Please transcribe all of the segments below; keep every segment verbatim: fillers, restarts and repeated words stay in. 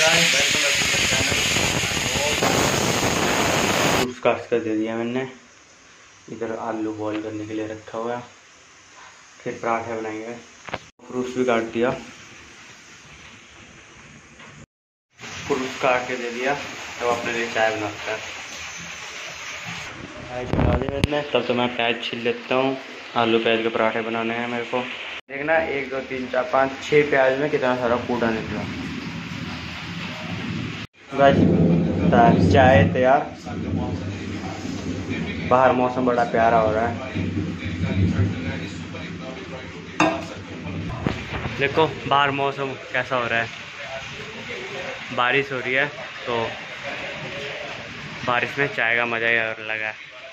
Guys, welcome back to my channel. Fruits काट कर दे दिया मैंने। इधर आलू बॉईल करने के लिए रखा हुआ है, फिर पराठे बनाएंगे। फ्रूट्स भी काट दिया, फ्रूट्स काट के दे दिया। अब तो अपने लिए चाय बनाता है। चाय बना दी मैंने, तब तो मैं प्याज छील लेता हूँ। आलू प्याज के पराठे बनाने हैं मेरे को। देखना, एक दो तीन चार पाँच छः प्याज में कितना सारा कूड़ा निकला। गाइस, चाय तैयार। बाहर मौसम बड़ा प्यारा हो रहा है। देखो बाहर मौसम कैसा हो रहा है, बारिश हो रही है, तो बारिश में चाय का मज़ा ही और लगा।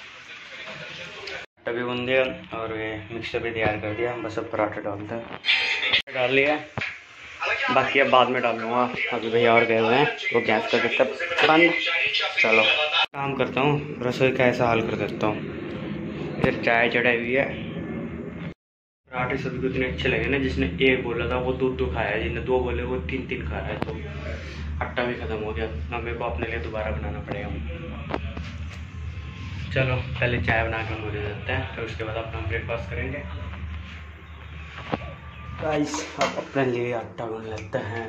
तभी बुन दिया और ये मिक्सर भी तैयार कर दिया। बस अब पराठे डालते हैं। डाल लिया, बाकी अब बाद में डालूंगा। अभी भैया और गए हुए हैं, वो गैस कर देता बंद। चलो काम करता हूँ, रसोई का ऐसा हाल कर देता हूँ। इधर चाय चढ़ाई हुई है। पराठे सभी को इतने अच्छे लगे ना, जिसने एक बोला था वो दो दो खाया, जिसने दो बोले वो तीन तीन खा रहा है। तो आटा भी ख़त्म हो गया, अब मेरे को अपने लिए दोबारा बनाना पड़ेगा। चलो पहले चाय बना के मुझे देते हैं, फिर उसके बाद अपना ब्रेकफास्ट करेंगे। गाइस, अब अपने लिए आटा गूंद लेते हैं।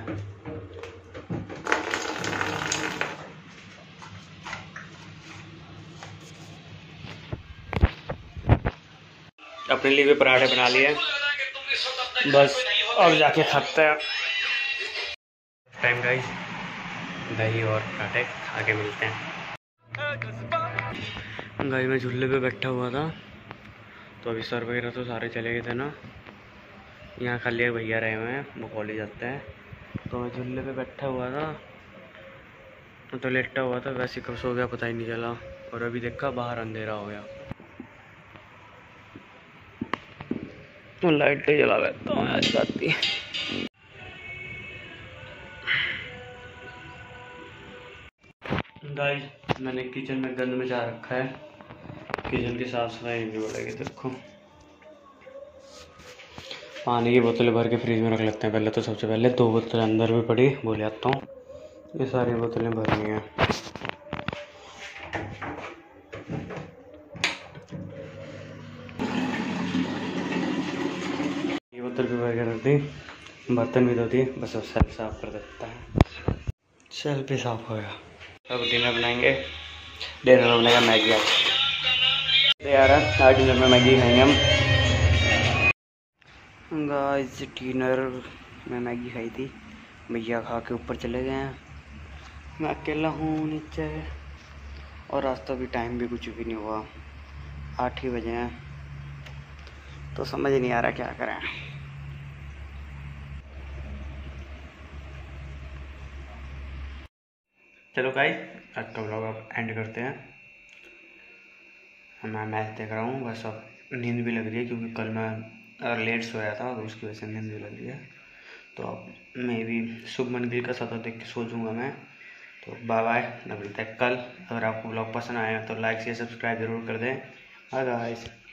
अपने लिए भी पराठे बना लिए, बस अब जाके खाते हैं। टाइम गाइस, दही और पराठे खा के मिलते हैं। गाइस, मैं झूले पे बैठा हुआ था, तो अभी सर वगैरह तो सारे चले गए थे ना। यहाँ खाली एक भैया रहे हुए हैं, वो कॉलेज जाते हैं। तो मैं झूले पे बैठा हुआ था, तो लेटा हुआ था, वैसे कब सो गया पता ही नहीं चला। और अभी देखा बाहर अंधेरा हो गया, तो लाइट तो जला लेता हूँ आज राती। गाइस, मैंने किचन में गंद मचा रखा है। किचन की साफ सफाई नहीं हो रही। देखो, पानी की बोतलें भर के फ्रिज में रख लेते हैं पहले। तो सबसे पहले दो बोतलें अंदर भी पड़ी, वो ले आता हूँ। ये सारी बोतलें भरनी है। ये बोतल भी भर के रख दी, बर्तन भी धो दिए। बस अब सेल्फ साफ कर देता है। सेल्फ भी साफ हो गया। अब डिनर बनाएंगे। डिनर में बनेगा मैगी। आज यार आज डिनर में मैगी खाएंगे हम। गाइस, डिनर में मैगी खाई थी, भैया खा के ऊपर चले गए हैं। मैं अकेला हूँ नीचे, और आज तो अभी टाइम भी कुछ भी नहीं हुआ, आठ ही बजे हैं। तो समझ नहीं आ रहा क्या करें। चलो गाइस, आज का व्लॉग अब एंड करते हैं। मैं मैच देख रहा हूँ, बस अब नींद भी लग रही है, क्योंकि कल मैं लेट सोया था, तो उसकी वजह से नींद भी लग रही है। तो अब मैं भी शुभमन गिल का शतक देख के सो जाऊँगा मैं। तो बाय बाय, मिलते हैं कल। अगर आपको व्लॉग पसंद आया तो लाइक शेयर सब्सक्राइब जरूर कर दें। Bye guys.